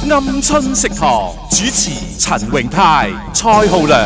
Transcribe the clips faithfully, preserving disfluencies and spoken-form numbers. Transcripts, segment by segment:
鵪鶉食堂主持陳榮泰、蔡浩良。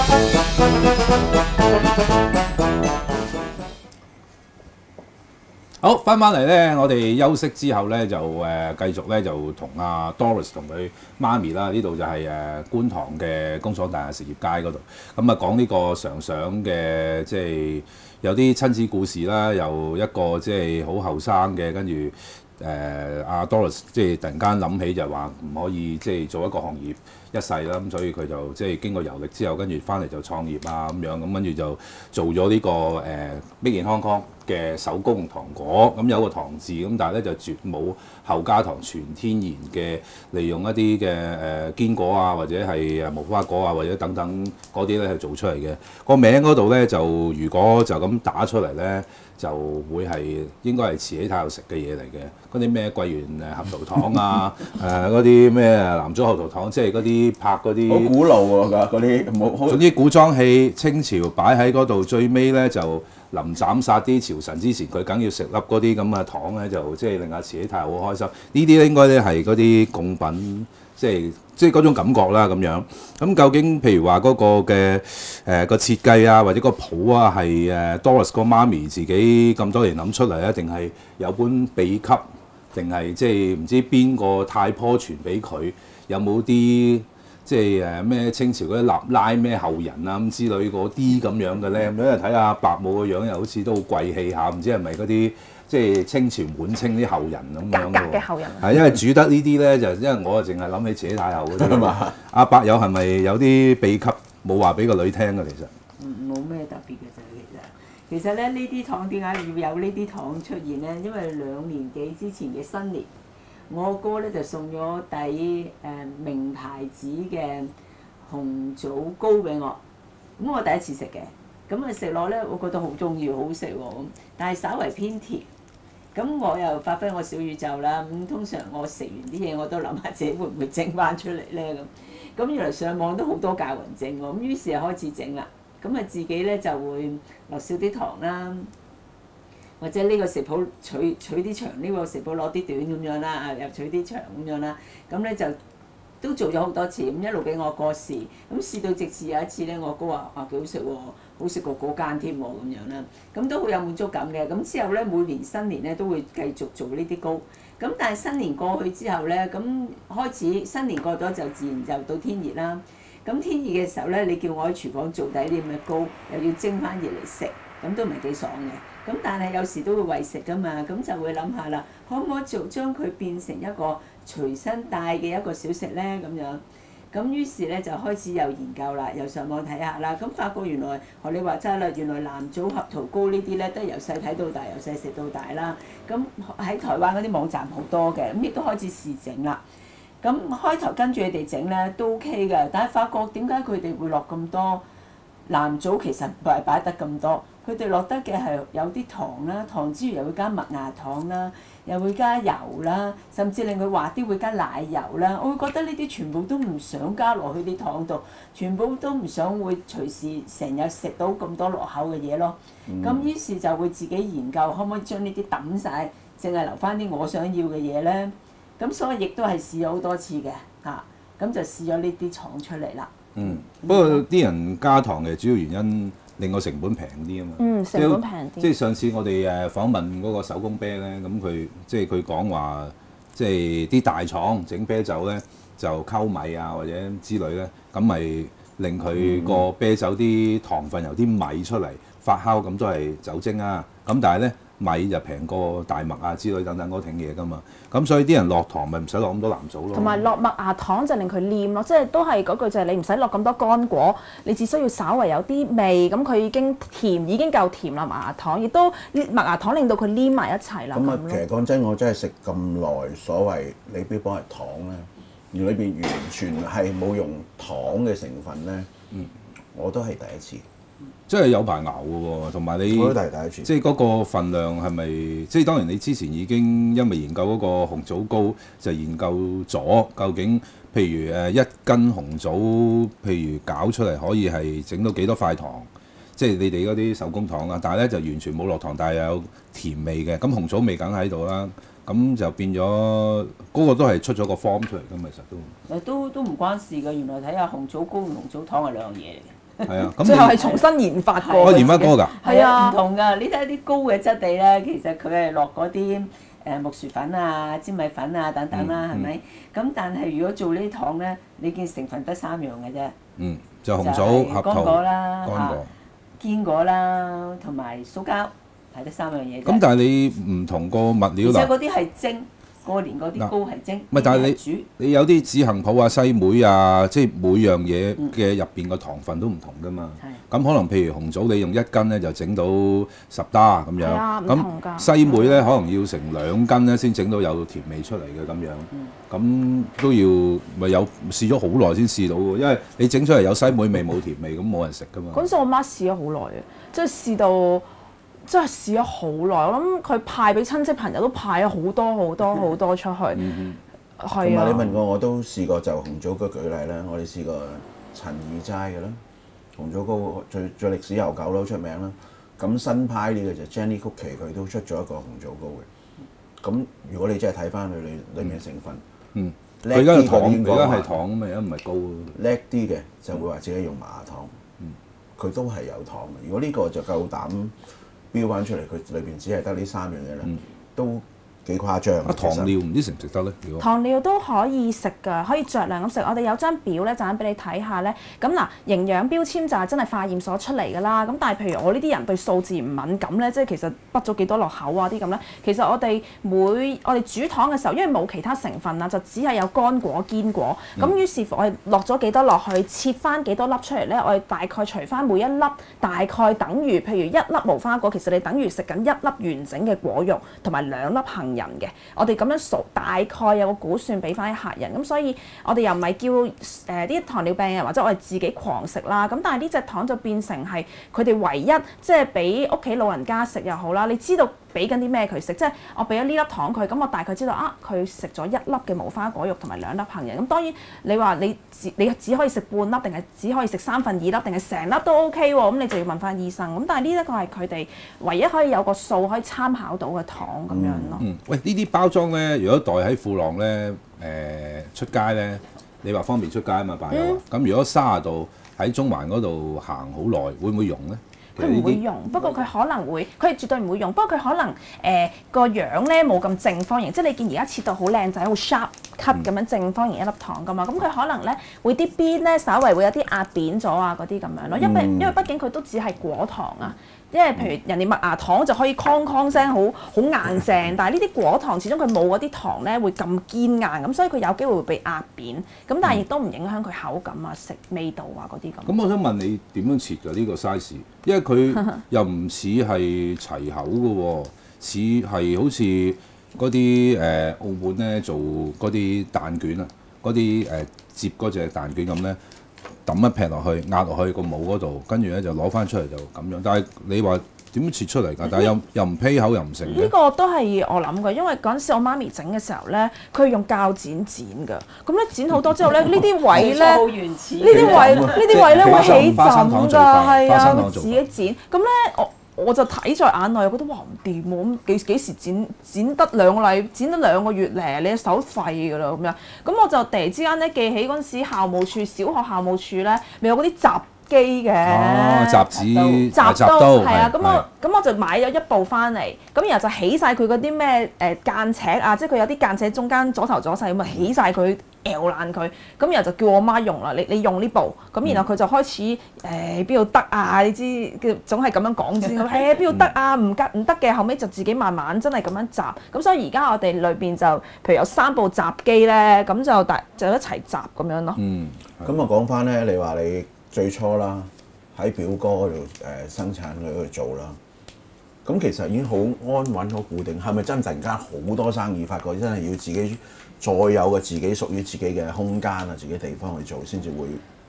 好，翻返嚟咧，我哋休息之後咧就誒、呃、繼續咧就同阿 Doris 同佢媽咪啦，呢度就係、是、誒、呃、觀塘嘅工廠大廈實業街嗰度，咁啊講呢個常常嘅即係有啲親子故事啦，由一個即係好後生嘅，跟住誒阿 Doris 即係突然間諗起就話唔可以即係做一個行業一世啦，咁所以佢就即係經過遊歷之後，跟住翻嚟就創業啊咁樣，咁跟住就做咗呢、這個誒 Make in Hong Kong嘅手工糖果，咁有個糖字，咁但係咧就絕冇後加糖，全天然嘅，利用一啲嘅誒堅果啊，或者係誒無花果啊，或者等等嗰啲咧去做出嚟嘅。個名嗰度咧就如果就咁打出嚟咧，就會係應該係慈禧太后食嘅嘢嚟嘅。嗰啲咩桂圓誒核桃糖啊，誒嗰啲咩南棗核桃糖，即係嗰啲拍嗰啲好古老喎，嗰啲冇。 總之古裝戲清朝擺喺嗰度，最尾咧就臨斬殺啲朝臣之前，佢梗要食粒嗰啲咁嘅糖咧，就即係令阿慈禧太后好開心。呢啲咧應該咧係嗰啲貢品，即係即係嗰種感覺啦咁樣。咁究竟譬如話嗰個嘅誒個設計啊，或者個譜啊，係誒 Doris 個媽咪自己咁多年諗出嚟啊，定係有本秘笈，定係即係唔知邊個太婆傳俾佢？有冇啲即係誒咩清朝嗰啲納拉咩後人啊咁之類嗰啲咁樣嘅咧？咁因為睇下伯母個樣又好似都好貴氣下，唔知係咪嗰啲即係清朝滿清啲後人咁樣格格嘅後人。 係因為煮得呢啲咧，就因為我啊淨係諗起慈禧太后嗰啲嘛。阿伯友係咪有啲秘笈冇話俾個女聽嘅其實？ 冇咩特別嘅啫，其實其實咧呢啲糖點解要有呢啲糖出現咧？因為兩年幾之前嘅新年。我哥咧就送咗底誒名牌子嘅紅棗糕俾我，咁我第一次食嘅，咁啊食落咧，我覺得好中意，好食喎咁，但係稍為偏甜，咁我又發揮我小宇宙啦，咁通常我食完啲嘢我都諗下自己會唔會整翻出嚟咧咁，咁原來上網都好多教人整喎，咁於是就開始整啦，咁啊自己咧就會落少啲糖啦。或者呢個食譜取取啲長，呢、這個食譜攞啲短咁樣啦，啊又取啲長咁樣啦，咁咧就都做咗好多次，咁一路俾我哥試，咁試到直至有一次咧，我哥話啊幾好食喎，好食過嗰間添喎咁樣啦，咁都好有滿足感嘅。咁之後咧，每年新年咧都會繼續做呢啲糕，咁但係新年過去之後咧，咁開始新年過咗就自然就到天熱啦。咁天熱嘅時候咧，你叫我喺廚房做底啲咁嘅糕，又要蒸翻熱嚟食，咁都唔係幾爽嘅。咁但係有時都會為食噶嘛，咁就會諗下啦，可唔可以做將佢變成一個隨身帶嘅一個小食咧咁樣？咁於是咧就開始有研究啦，又上網睇下啦，咁發覺原來學你話齋啦，原來南棗核桃糕呢啲咧都係由細睇到大，由細食到大啦。咁喺台灣嗰啲網站好多嘅，咁亦都開始試整啦。咁開頭跟住佢哋整咧都 OK 嘅，但係發覺點解佢哋會落咁多南棗？其實唔係擺得咁多。佢哋落得嘅係有啲糖啦，糖之餘又會加麥芽糖啦，又會加油啦，甚至令佢滑啲會加奶油啦。我會覺得呢啲全部都唔想加落去啲糖度，全部都唔想會隨時成日食到咁多落口嘅嘢咯。咁、嗯、於是就會自己研究可唔可以將呢啲抌晒，淨係留翻啲我想要嘅嘢咧。咁所以亦都係試咗好多次嘅嚇，咁、啊、就試咗呢啲糖出嚟啦。 嗯，不過啲人加糖嘅主要原因，令個成本平啲啊嘛， 嗯，成本平啲。 即係上次我哋誒訪問嗰個手工啤咧，咁佢即係佢講話，即係啲大廠整啤酒咧就溝米啊或者之類咧，咁咪令佢個啤酒啲糖分由啲米出嚟發酵，咁都係酒精啊。咁但係咧米就平過大麥啊之類等等嗰啲嘢噶嘛。咁所以啲人落糖咪唔使落咁多藍棗咯。 同埋落麥芽糖就令佢黏咯，即係都係嗰句就係你唔使落咁多乾果，你只需要稍為有啲味，咁佢已經甜已經夠甜啦。麥芽糖亦都麥芽糖令到佢黏埋一齊啦。 咁啊，其實講真，我真係食咁耐，所謂你標榜係糖咧，而裏邊完全係冇用糖嘅成分咧，嗯，我都係第一次。 即係有排熬嘅喎，同埋你我都係第一次。 即係嗰個份量係咪？即係當然你之前已經因為研究嗰個紅棗糕，就研究咗究竟，譬如誒一斤紅棗，譬如搞出嚟可以係整到幾多塊糖？即係你哋嗰啲手工糖啦，但係咧就完全冇落糖，但係有甜味嘅。咁紅棗味梗喺度啦。 咁就變咗嗰個都係出咗個 form 出嚟㗎嘛，其實都誒都都唔關事嘅，原來睇下紅棗糕同紅棗糖係兩樣嘢嚟嘅。 係啊，咁最後係你重新研發過。 我研發過㗎， 係啊， 啊唔同㗎。你睇下啲糕嘅質地咧，其實佢係落嗰啲誒木薯粉啊、粘米粉啊等等啦，係咪？咁但係如果做呢啲糖咧，你見成分得三樣嘅啫。 嗯，就紅就棗、 係乾合桃、 果啦、 乾果。 堅果啦，同埋酥膠，係得三樣嘢啫。 咁但係你唔同個物料嗱， 而且嗰啲係蒸，過年嗰啲糕係蒸， 唔係但係你呢啲係煮。 你有啲紫杏脯啊、西梅啊，即係每樣嘢嘅入邊個糖分都唔同㗎嘛。 係咁可能譬如紅棗，你用一斤咧就整到十打咁樣。 係啊唔同㗎咁西梅咧可能要成兩斤咧先整到有甜味出嚟嘅咁樣。咁都要咪有試咗好耐先試到喎，因為你整出嚟有西梅味冇甜味，咁冇人食㗎嘛。 嗰陣時我媽試咗好耐嘅，即係試到真係試咗好耐。我諗佢派俾親戚朋友都派咗好多好多好多出去。 同係啊埋你。問我，我都試過就紅棗糕舉例啦。我哋試過陳二齋嘅啦，紅棗糕最最歷史悠久啦，好出名啦。咁新派呢個就 Jenny Cookie 佢都出咗一個紅棗糕嘅。咁如果你真係睇翻佢裏裡面成分， 嗯，佢叻而家係啲糖， 嘅應該話佢而家係糖啊嘛，而家唔係糕。 叻啲嘅就會話自己用麻糖，佢都係有糖嘅。如果呢個就夠膽標翻出嚟，佢裏邊只係得呢三樣嘢咧，都幾誇張啊，糖尿唔知食唔食得咧？如果糖尿都可以食㗎，可以酌量咁食。我哋有張表咧，陣間俾你睇下咧。咁嗱，營養標籤就係真係化驗所出嚟㗎啦。咁但係譬如我呢啲人對數字唔敏感咧，即係其實畢咗幾多落口啊啲咁咧。其實我哋每我哋煮糖嘅時候，因為冇其他成分啊，就只係有乾果、堅果。咁、嗯、於是乎我哋落咗幾多落去，切翻幾多粒出嚟咧，我哋大概除翻每一粒，大概等於譬如一粒無花果，其實你等於食緊一粒完整嘅果肉同埋兩粒杏仁嘅，我哋咁樣數大概有個估算俾翻啲客人，咁所以我哋又唔係叫誒啲、呃、糖尿病人或者我哋自己狂食啦，咁但係呢隻糖就變成係佢哋唯一即係俾屋企老人家食又好啦，你知道俾緊啲咩佢食，即係我俾咗呢粒糖佢，咁我大概知道啊佢食咗一粒嘅無花果肉同埋兩粒杏仁，咁當然你話你只你只可以食半粒定係只可以食三分二粒定係成粒都 OK 喎，咁你就要問翻醫生，咁但係呢一個係佢哋唯一可以有個數可以參考到嘅糖咁樣咯。 嗯，喂，呢啲包裝咧，如果袋喺褲浪咧，誒、呃、出街咧，你話方便出街啊嘛，擺咗。咁、嗯、如果卅度喺中環嗰度行好耐，會唔會溶咧？ 佢唔會用，不過佢可能會，佢係絕對唔會用。不過佢可能誒個樣咧冇咁正方形，即係你見而家切到好靚仔、好 sharp cut 咁樣正方形一粒糖噶嘛。咁佢可能咧會啲邊咧稍微會有啲壓扁咗啊嗰啲咁樣咯。因為因為畢竟佢都只係果糖啊。因為譬如人哋麥芽糖就可以哐哐聲好好硬淨，但係呢啲果糖始終佢冇嗰啲糖咧會咁堅硬，咁所以佢有機會會被壓扁。咁但係亦都唔影響佢口感啊、食味道啊嗰啲咁。 咁我想問你點樣切㗎呢個 size？因為佢又唔似係齊口嘅喎，似係好似嗰啲誒澳門咧做嗰啲蛋卷啊，嗰啲誒摺嗰隻蛋卷咁咧。揼一劈落去，壓落去個帽嗰度，跟住咧就攞翻出嚟就咁樣。但係你話點樣切出嚟㗎？但係又又唔披口又唔成嘅。 呢個都係我諗嘅，因為嗰陣時我媽咪整嘅時候咧，佢用鉸剪剪㗎。咁咧剪好多之後咧，呢啲位咧， 好原始。 呢啲位呢啲位咧會起枕㗎，係啊，會自己剪。咁咧我。我就睇在眼內，覺得哇唔掂喎，咁幾幾時剪剪得兩個禮，剪得兩個月咧，你隻手廢㗎啦咁樣。咁我就突然之間咧記起嗰陣時校務處，小學校務處咧，咪有嗰啲雜機嘅， 哦，雜紙雜刀，係啊，咁係我咁我就買咗一部翻嚟，咁然後就起晒佢嗰啲咩誒間尺啊，即係佢有啲間尺中間左頭左勢咁啊，起晒佢。咬爛佢，咁然後就叫我媽用啦。你你用呢部，咁然後佢就開始誒邊度得啊？你知嘅總係咁樣講先。誒邊度得啊？唔得唔得嘅，後尾就自己慢慢真係咁樣集。咁所以而家我哋裏邊就譬如有三部集機咧，咁就大就一齊集咁樣咯。 嗯， 咁啊講翻咧，你話你最初啦喺表哥嗰度誒生產嗰度做啦，咁其實已經好安穩、好固定。係咪真突然間好多生意發覺真係要自己？再有個自己屬於自己嘅空間啊，自己地方去做先至會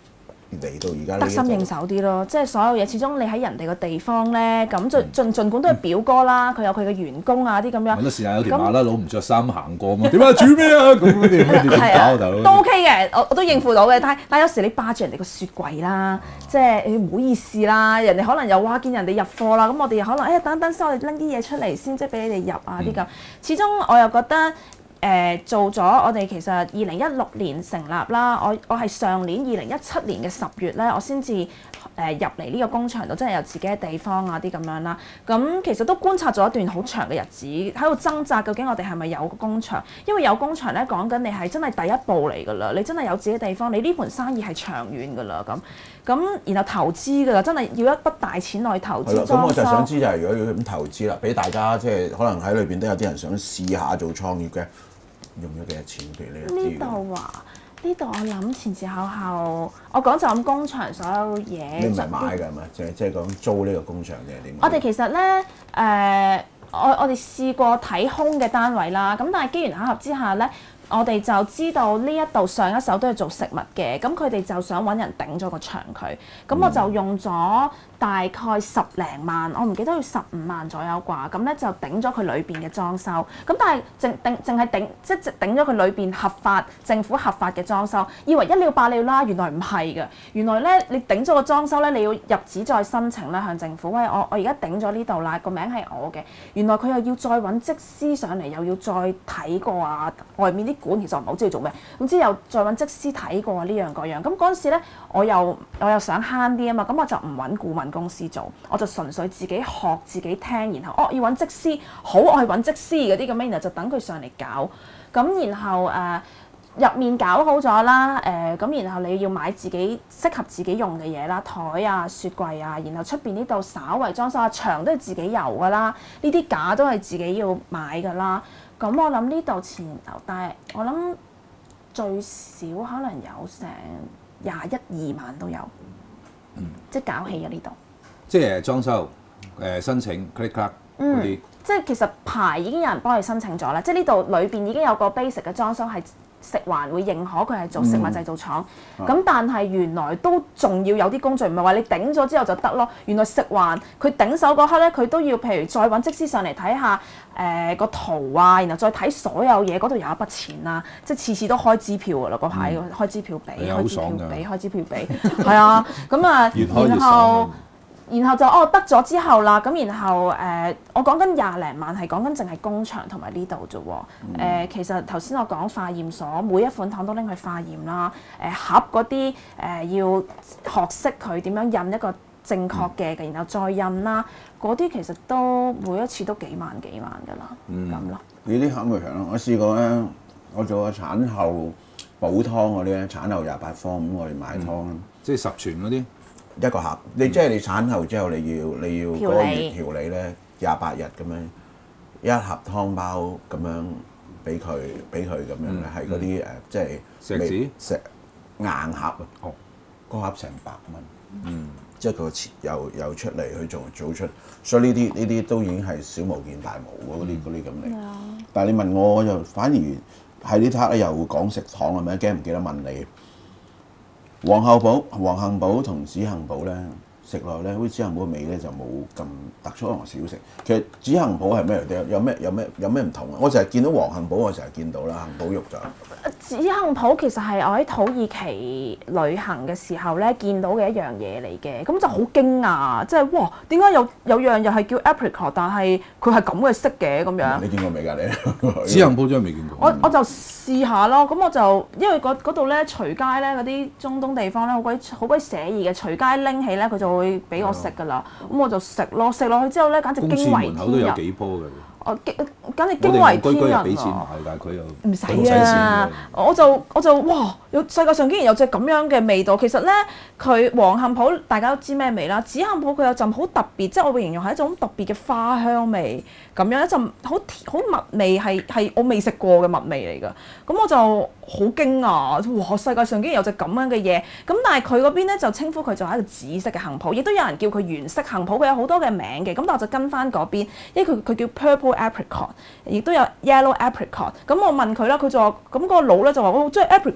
嚟到而家得心應手啲咯，即係所有嘢，始終你喺人哋個地方咧，咁盡盡盡管都係表哥啦，佢有佢嘅員工啊啲咁樣。 揾到時間有條馬拉佬唔着衫行過嘛？點解煮咩啊？咁嗰啲點搞大佬？ 都 OK 嘅，我我都應付到嘅。但係但係有時你霸住人哋個雪櫃啦，即係你唔好意思啦，人哋可能又哇見人哋入貨啦，咁我哋又可能誒等等先，我哋拎啲嘢出嚟先，即係俾你哋入啊啲咁。始終我又覺得。誒、呃、做咗我哋其實二零一六年成立啦，我我係上年二零一七年嘅十月咧，我先至誒入嚟呢個工場度，真係有自己嘅地方啊啲咁樣啦。咁其實都觀察咗一段好長嘅日子，喺度掙扎究竟我哋係咪有個工場？因為有工場咧講緊你係真係第一步嚟㗎啦，你真係有自己地方，你呢盤生意係長遠㗎啦咁。咁然後投資㗎啦，真係要一筆大錢去投資裝修。 咁我就想知就係如果要咁投資啦，俾大家即係可能喺裏邊都有啲人想試下做創業嘅。用咗幾多錢俾你？ 呢度啊，呢度我諗前前後後，我講就咁工場所有嘢。 你唔係買㗎係咪？即係即係講租呢個工場定係點？ 我哋其實咧，誒、呃，我我哋試過睇空嘅單位啦，咁但係機緣巧合之下咧，我哋就知道呢一度上一手都係做食物嘅，咁佢哋就想揾人頂咗個場佢，咁我就用咗大概十零萬，我唔記得要十五萬左右啩，咁咧就頂咗佢裏邊嘅裝修，咁但係淨頂淨係頂即係頂咗佢裏邊合法政府合法嘅裝修，以為一了百了啦，原來唔係嘅，原來咧你頂咗個裝修咧，你要入紙再申請咧向政府，喂我我而家頂咗呢度啦，個名係我嘅，原來佢又要再揾則師上嚟，又要再睇過啊，外面啲管其實我唔係好知佢做咩，總之又再揾則師睇過啊呢樣嗰樣，咁嗰陣時咧我又我又想慳啲啊嘛，咁我就唔揾顧問公司做，我就純粹自己學自己聽，然後哦要揾則師，好我去揾則師嗰啲咁樣，然後就等佢上嚟搞，咁然後誒、呃、入面搞好咗啦，誒、呃、咁然後你要買自己適合自己用嘅嘢啦，台啊雪櫃啊，然後出邊呢度稍為裝修下牆都係自己油噶啦，呢啲架都係自己要買噶啦。咁我諗呢度前後，但係我諗最少可能有成廿一二萬都有，嗯、即係搞起嘅呢度。即係裝修誒、呃、申請 click click 嗰啲， 即係其實牌已經有人幫你申請咗啦，即係呢度裏邊已經有個 basic 嘅裝修係。食環會認可佢係做食物製造廠，咁、嗯、但係原來都仲要有啲工序，唔係話你頂咗之後就得咯。原來食環佢頂手嗰刻咧，佢都要譬如再揾則師上嚟睇下誒、呃、個圖啊，然後再睇所有嘢，嗰度有一筆錢啦，即係次次都開支票㗎啦，嗰排、嗯、開支票俾，開支票俾，開支票俾，係啊，咁啊，然後。然後就哦得咗之後啦，咁然後誒、呃，我講緊廿零萬係講緊淨係工場同埋呢度啫喎。誒、呃，其實頭先我講化驗所，每一款糖都拎去化驗啦。誒、呃，盒嗰啲誒要學識佢點樣印一個正確嘅，嗯、然後再印啦。嗰啲其實都每一次都幾萬幾萬㗎啦，咁咯、嗯。 呢啲肯定強咯！我試過咧，我做過產後補湯嗰啲咧，產後廿八方咁，我哋買湯、嗯， 即係十全嗰啲。 一個盒，你即係你產後之後，你要你要嗰個月調理咧，廿八日咁樣，一盒湯包咁樣俾佢，俾佢咁樣咧，係嗰啲誒，即係石子石硬盒啊， 哦， 嗰盒成百蚊， 嗯， 即係佢又又出嚟去做做出，所以呢啲呢啲都已經係小巫見大巫嗰啲嗰啲咁嚟。嗯、但係你問我，我就反而喺呢刻咧又講食堂係咪？驚唔記得問你？皇后堡、皇幸堡同紫杏堡咧，食落咧，好似紫杏堡嘅味咧就冇咁突出，可能少食。其實紫杏堡係咩嚟嘅？有咩有咩有咩唔同啊？我成日見到皇幸堡，我成日見到啦，杏堡肉就。 紫杏堡其實係我喺土耳其旅行嘅時候咧見到嘅一樣嘢嚟嘅，咁就好驚訝，即係哇點解有有樣又係叫 apricot， 但係佢係咁嘅色嘅咁樣。你見過未㗎你？ 紫杏堡真係未見過。 我我就試下咯，咁我就因為嗰度咧隨街咧嗰啲中東地方咧好鬼好鬼寫意嘅，隨街拎起咧佢就會俾我食㗎啦，咁、嗯、我就食咯，食落去之後咧簡直驚為天人。公司門口都有幾棵㗎。我簡簡直驚為天人啊！俾錢買，但係佢又唔使啊！我就我就哇！有世界上竟然有隻咁樣嘅味道。其實咧，佢皇幸堡大家都知咩味啦。紫杏堡佢有陣好特別，即係我會形容係一種特別嘅花香味，咁樣一陣好好蜜味，係係我未食過嘅蜜味嚟㗎。咁我就好驚訝！哇！世界上竟然有隻咁樣嘅嘢。咁但係佢嗰邊咧就稱呼佢就係一個紫色嘅杏堡，亦都有人叫佢原色杏堡。佢有好多嘅名嘅。咁但我就跟翻嗰邊，因為佢佢叫 purple apricot，亦都有 yellow apricot。咁我問佢啦，佢就話：咁、那個佬咧就話：哦，即係 apricot 嚟㗎，係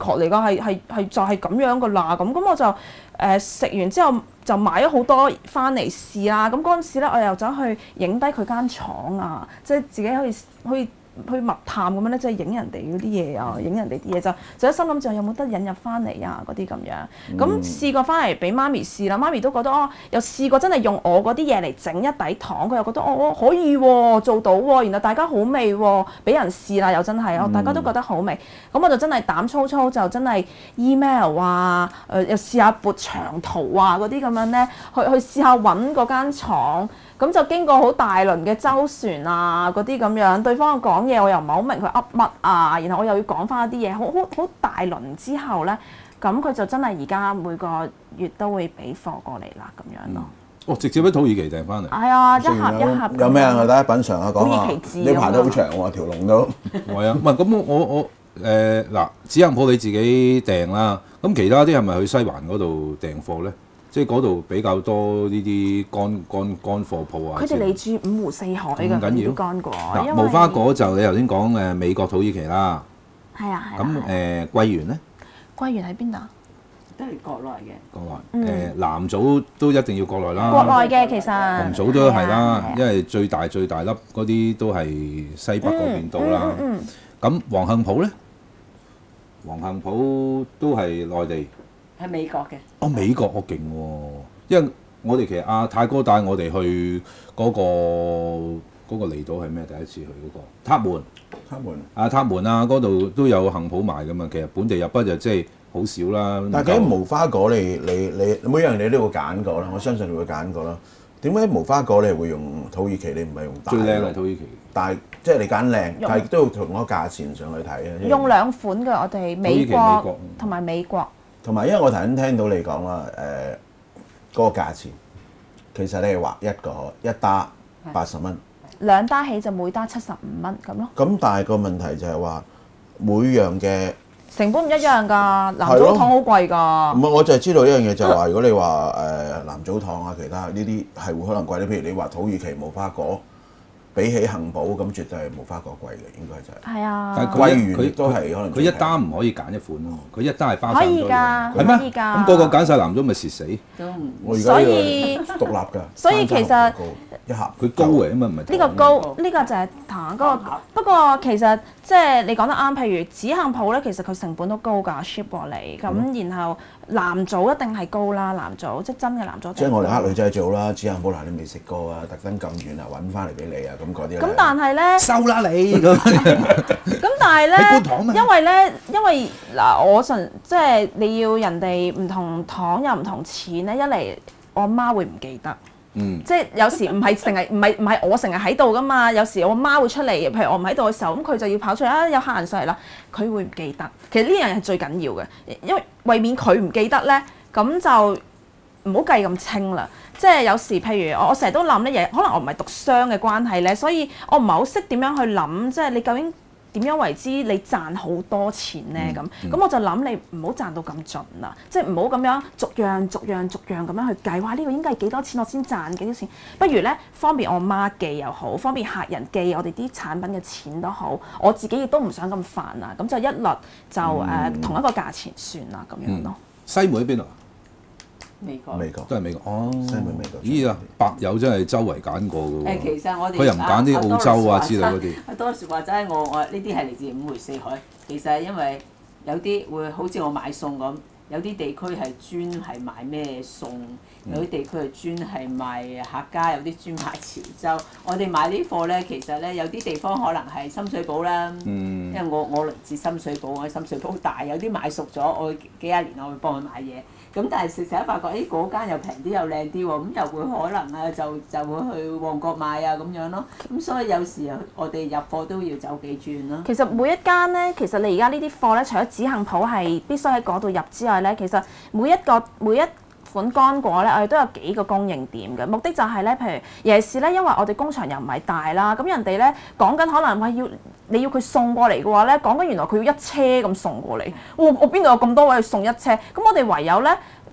係係係就係咁樣噶啦。咁咁我就誒食、呃、完之後就買咗好多翻嚟試啦。咁嗰陣時咧，我又走去影低佢間廠啊，即係自己可以可以。去密探咁樣咧，即係影人哋嗰啲嘢啊，影人哋啲嘢就就一心諗住有冇得引入翻嚟啊嗰啲咁樣。咁、嗯、試過翻嚟俾媽咪試啦，媽咪都覺得哦，又試過真係用我嗰啲嘢嚟整一底糖，佢又覺得哦可以喎、哦，做到喎、哦，然後大家好味喎、哦，俾人試啦又真係，哦大家都覺得好味，咁、嗯、我就真係膽粗粗就真係 email 啊，誒、呃、又試下撥長途啊嗰啲咁樣咧，去去試下揾嗰間廠。咁就經過好大輪嘅周旋啊，嗰啲咁樣，對方講嘢我又唔係好明佢噏乜啊，然後我又要講翻一啲嘢，好好好大輪之後咧，咁佢就真係而家每個月都會俾貨過嚟啦，咁樣咯。 哦，直接喺土耳其訂翻嚟。係啊，一盒一盒。 有咩啊？大家品嚐下講下。你排得好長喎，條龍都。 係啊，唔係咁我我誒嗱，紙行鋪你自己訂啦，咁其他啲係咪去西環嗰度訂貨咧？即係嗰度比較多呢啲乾乾乾貨鋪啊！ 佢哋嚟住五湖四海㗎，呢啲乾果。 嗱，無花果就你頭先講誒美國土耳其啦。 係啊係啊。 咁誒桂圓咧？ 桂圓喺邊度？ 都係國內嘅。 國內誒藍棗都一定要國內啦。 國內嘅其實。 紅棗都係啦，因為最大最大粒嗰啲都係西北嗰邊到啦。咁黃杏脯咧？黃杏脯都係內地。 係美國嘅。 哦，美國我勁喎，因為我哋其實阿泰哥帶我哋去嗰個嗰個離島係咩？第一次去嗰個塔門， 塔門啊塔門啊，嗰度都有杏脯賣噶嘛。其實本地入不就即係好少啦。 但係啲無花果你你你每樣你都會揀過啦，我相信你會揀過啦。點解無花果你係會用土耳其？你唔係用大？ 最靚係土耳其。但係即係你揀靚，但係都要同嗰個價錢上去睇啊。 用兩款嘅我哋美國同埋美國。 同埋，因為我頭先聽到你講啦，誒、呃、嗰、那個價錢，其實你係畫一個一打八十蚊， 兩打起就每打七十五蚊咁咯。 咁但係個問題就係話，每樣嘅成本唔一樣㗎，藍棗糖好貴㗎。 唔係，我就係知道一樣嘢就係話，如果你話誒藍棗糖啊，其他呢啲係會可能貴啲。譬如你話土耳其無花果。比起杏脯咁，絕對係無花果貴嘅，應該就係。係啊。 但係桂圓佢都係可能。佢一單唔可以揀一款咯，佢一單係包晒咗。可以㗎，係咩？可以㗎。咁個個揀晒藍棗咪蝕死。 我而家所以獨立㗎。 所以其實一盒佢高嘅，咁啊唔係。 呢個高，呢個就係糖嗰個。不過其實即係你講得啱，譬如紫杏脯咧，其實佢成本都高㗎 ，ship 過嚟。咁然後藍棗一定係高啦，藍棗即係真嘅藍棗。 即係我哋呃女仔做啦，紫杏脯嗱你未食過啊，特登咁遠啊揾翻嚟俾你啊！咁嗰啲咁但係咧， 收啦你咁。 咁但係咧，因為咧，因為嗱，我純即係你要人哋唔同糖又唔同錢咧，一嚟我媽會唔記得，嗯，即係有時唔係成日唔係唔係我成日喺度噶嘛，有時我媽會出嚟，譬如我唔喺度嘅時候，咁佢就要跑出嚟啊，有客人上嚟啦，佢會唔記得。其實呢樣嘢係最緊要嘅，因為為免佢唔記得咧，咁就唔好計咁清啦。即係有時，譬如我我成日都諗咧嘢，可能我唔係讀商嘅關係咧，所以我唔係好識點樣去諗，即係你究竟點樣為之你賺好多錢咧？咁咁、嗯嗯、我就諗你唔好賺到咁盡啦，即係唔好咁樣逐樣逐樣逐樣咁樣去計，哇！呢、呢個應該係幾多錢我先賺幾多錢？不如咧方便我媽記又好，方便客人記我哋啲產品嘅錢都好，我自己亦都唔想咁煩啊，咁就一律就誒、呃、同一個價錢算啦，咁樣咯。 西門喺邊度？ 美國， 美國都係美國。哦， 西門美國。 咦啊，白友真係周圍揀過㗎喎。 誒，其實我哋佢又唔揀啲澳洲啊之類嗰啲。 阿多士話齋，我我呢啲係嚟自五湖四海。其實因為有啲會好似我買餸咁，有啲地區係專係賣咩餸，有啲地區係專係賣客家，有啲專賣潮州。我哋買呢貨咧，其實咧有啲地方可能係深水埗啦，嗯、因為我我嚟自深水埗，我喺深水埗大，有啲買熟咗，我幾廿年我會幫佢買嘢。咁但係食食下發覺，誒嗰間又平啲又靚啲喎，咁又會可能啊就就會去旺角買啊咁樣咯。咁所以有時我哋入貨都要走幾轉咯。 其實每一間咧，其實你而家呢啲貨咧，除咗紫杏脯係必須喺嗰度入之外咧，其實每一個每一款乾果咧，我哋都有幾個供應點嘅，目的就係咧，譬如尤其是咧，因為我哋工場又唔係大啦，咁人哋咧講緊可能話要你要佢送過嚟嘅話咧，講緊原來佢要一車咁送過嚟，我我邊度有咁多位去送一車？咁我哋唯有咧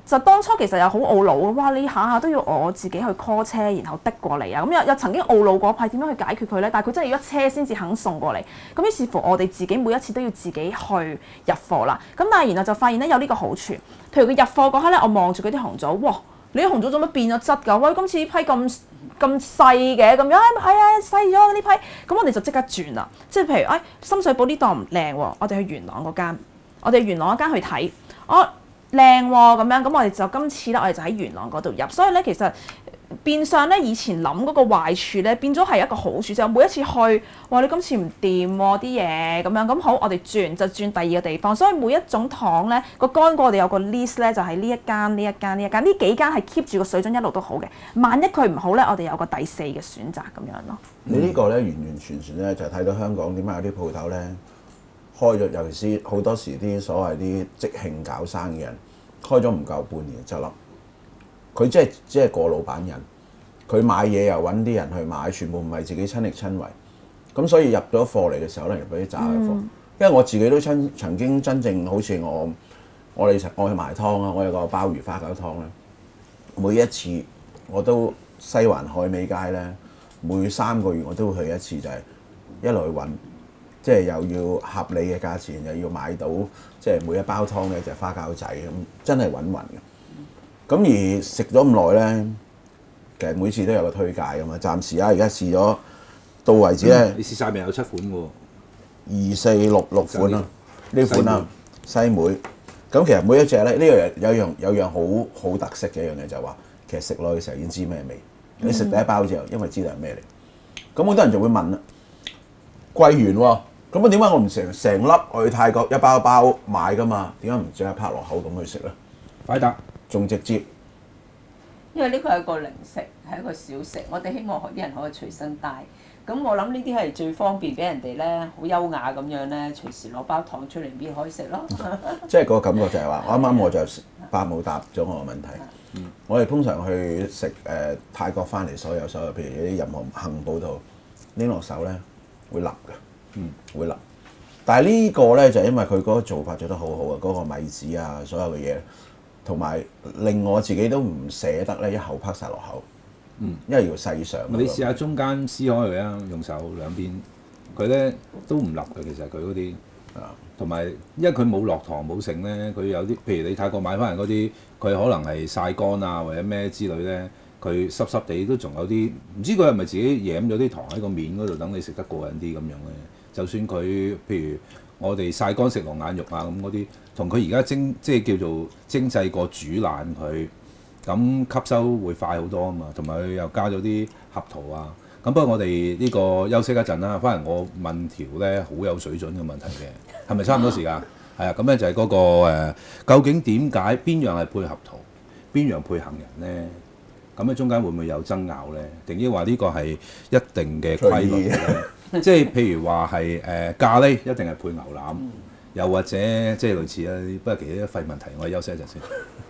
就當初其實又好懊惱，哇！你下下都要我自己去 call 車，然後的過嚟啊！咁又又曾經懊惱過一派點樣去解決佢咧？但係佢真係要一車先至肯送過嚟。咁於是乎我哋自己每一次都要自己去入貨啦。咁但係然後就發現咧有呢個好處，譬如佢入貨嗰刻咧，我望住嗰啲紅棗，哇！你啲紅棗做乜變咗質㗎？喂，今次批咁咁細嘅咁樣，係啊細咗呢批，咁我哋就即刻轉啦。即係譬如誒、哎、深水埗呢檔唔靚喎，我哋去元朗嗰間，我哋元朗嗰間去睇，我。靚喎咁樣，咁我哋就今次咧，我哋就喺元朗嗰度入，所以咧其實變相咧以前諗嗰個壞處咧，變咗係一個好處，就每一次去，哇你今次唔掂喎啲嘢咁樣，咁好我哋轉就轉第二個地方，所以每一種糖咧個乾果我哋有個 list 咧，就係呢一間呢一間呢一間，呢幾間係 keep 住個水準一路都好嘅，萬一佢唔好咧，我哋有個第四嘅選擇咁樣咯。 你呢個咧完完全全咧就係睇到香港點解有啲鋪頭咧。開咗，尤其是好多時啲所謂啲即興搞生意嘅人，開咗唔夠半年就執笠。佢即係即係過老闆人，佢買嘢又揾啲人去買，全部唔係自己親力親為。咁所以入咗貨嚟嘅時候，可能入咗啲渣嘅貨。嗯、因為我自己都親曾經真正好似我我哋我去賣湯啊，我有個鮑魚花膠湯咧，每一次我都西環海味街咧，每三個月我都會去一次，就係、是、一路去揾。即係又要合理嘅價錢，又要買到即係每一包湯嘅隻花膠仔咁，真係穩穩嘅。咁而食咗咁耐咧，其實每次都有個推介㗎嘛。暫時啊，而家試咗到為止咧、嗯， 你試晒未有七款喎？ 二四六六款啦，呢款啦西梅。咁其實每一隻咧，呢、這個有樣有樣好好特色嘅一樣嘢就係話，其實食落嘅時候已經知咩味。你食第一包之後，因為知道係咩嚟，咁好多人就會問啦，貴完喎。咁啊點解我唔成成粒去泰國一包一包買㗎嘛？點解唔即刻拍落口咁去食咧？ 快答， 仲直接。 因為呢個係一個零食，係一個小食，我哋希望啲人可以隨身帶。咁我諗呢啲係最方便俾人哋咧，好優雅咁樣咧，隨時攞包糖出嚟搣可以食咯。 即係個感覺就係話，我啱啱我就伯母答咗我個問題。嗯、我哋通常去食誒、呃、泰國翻嚟所有所有，譬如啲任何杏脯度拎落手咧，會腍㗎。嗯，會辣，但係呢個咧就係、因為佢嗰個做法做得好好啊，嗰、嗰個米紙啊，所有嘅嘢，同埋令我自己都唔捨得咧一口拍晒落口，嗯，因為要細嘗。 你試下中間撕開佢啊，用手兩邊，佢咧都唔辣嘅，其實佢嗰啲啊，同埋因為佢冇落糖冇剩咧，佢有啲譬如你泰國買翻嚟嗰啲，佢可能係曬乾啊或者咩之類咧，佢濕濕地都仲有啲，唔知佢係咪自己染咗啲糖喺個面嗰度，等你食得過癮啲咁樣咧。就算佢譬如我哋曬乾食龍眼肉啊咁嗰啲，同佢而家蒸即係叫做蒸製過煮爛佢，咁吸收會快好多啊嘛。同埋佢又加咗啲合桃啊。咁不過我哋呢個休息一陣啦，翻嚟我問條咧好有水準嘅問題嘅，係咪差唔多時間？係啊，咁咧就係嗰、嗰個、呃、究竟點解邊樣係配合桃，邊樣配杏仁咧？咁喺中間會唔會有爭拗咧？定抑話呢個係一定嘅規律咧？即係譬如話係誒咖喱一定係配牛腩，嗯、又或者即係類似啊，不過其實啲廢問題，我哋休息一陣先。